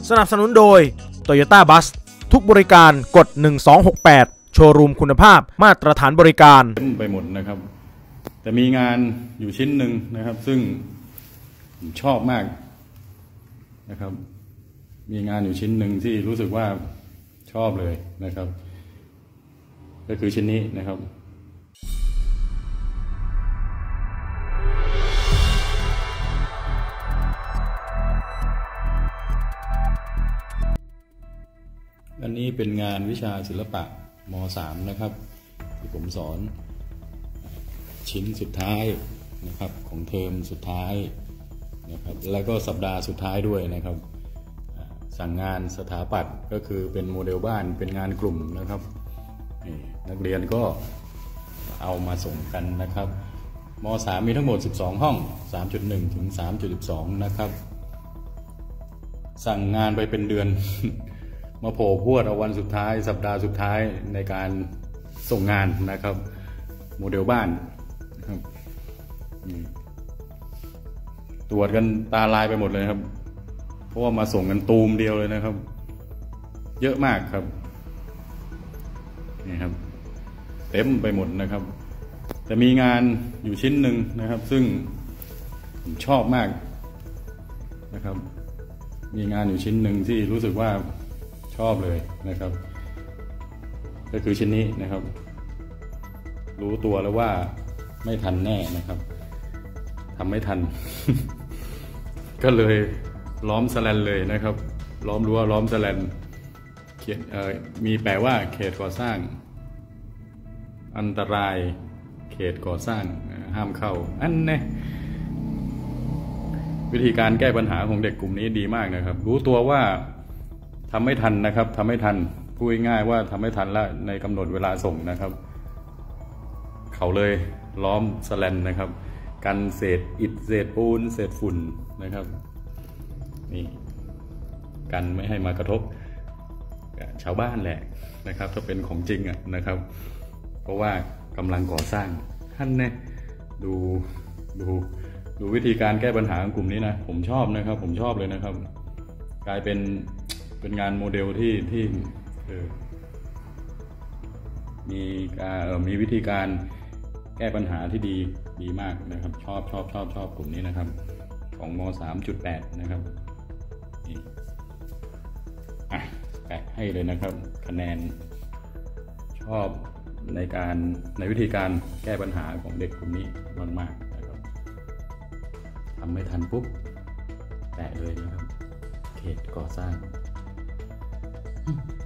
สนับสนุนโดย Toyota Bus ทุกบริการกด1268โชว์รูมคุณภาพมาตรฐานบริการไปหมดนะครับแต่มีงานอยู่ชิ้นหนึ่งนะครับซึ่งชอบมากนะครับมีงานอยู่ชิ้นหนึ่งที่รู้สึกว่าชอบเลยนะครับก็คือชิ้นนี้นะครับอันนี้เป็นงานวิชาศิลปะม.3 นะครับที่ผมสอนชิ้นสุดท้ายนะครับของเทอมสุดท้ายนะครับแล้วก็สัปดาห์สุดท้ายด้วยนะครับสั่งงานสถาปัตย์ก็คือเป็นโมเดลบ้านเป็นงานกลุ่มนะครับนักเรียนก็เอามาส่งกันนะครับม.3 มีทั้งหมด12ห้อง 3.1 ถึง 3.12 นะครับสั่งงานไปเป็นเดือน มาโผล่พรวดเอาวันสุดท้ายสัปดาห์สุดท้ายในการส่งงานนะครับโมเดลบ้านนะครับตรวจกันตาลายไปหมดเลยครับเพราะว่ามาส่งกันตูมเดียวเลยนะครับเยอะมากครับนี่ครับเต็มไปหมดนะครับแต่มีงานอยู่ชิ้นหนึ่งนะครับซึ่งผมชอบมากนะครับมีงานอยู่ชิ้นหนึ่งที่รู้สึกว่าชอบเลยนะครับก็คือชิ้นนี้นะครับรู้ตัวแล้วว่าไม่ทันแน่นะครับทำไม่ทัน ก็เลยล้อมแสแลนเลยนะครับล้อมรั้วล้อมแสแลนเขียนมีแปลว่าเขตก่อสร้างอันตรายเขตก่อสร้างห้ามเข้าอันนี้วิธีการแก้ปัญหาของเด็กกลุ่มนี้ดีมากนะครับรู้ตัวว่าทำไม่ทันนะครับทำไม่ทันพูดง่ายๆว่าทำไม่ทันแล้วในกำหนดเวลาส่งนะครับเขาเลยล้อมแสแลนนะครับกันเศษอิฐเศษปูนเศษฝุ่นนะครับนี่กันไม่ให้มากระทบชาวบ้านแหละนะครับถ้าเป็นของจริงนะครับเพราะว่ากำลังก่อสร้างท่านเนี่ยดูวิธีการแก้ปัญหาของกลุ่มนี้นะผมชอบนะครับผมชอบเลยนะครับกลายเป็นงานโมเดลที่มีวิธีการแก้ปัญหาที่ดีมากนะครับชอบกลุ่มนี้นะครับของม.3.8 นะครับนี่แปะให้เลยนะครับคะแนนชอบในวิธีการแก้ปัญหาของเด็กกลุ่มนี้มากๆนะครับทำไม่ทันปุ๊บแปะเลยนะครับเขตก่อสร้าง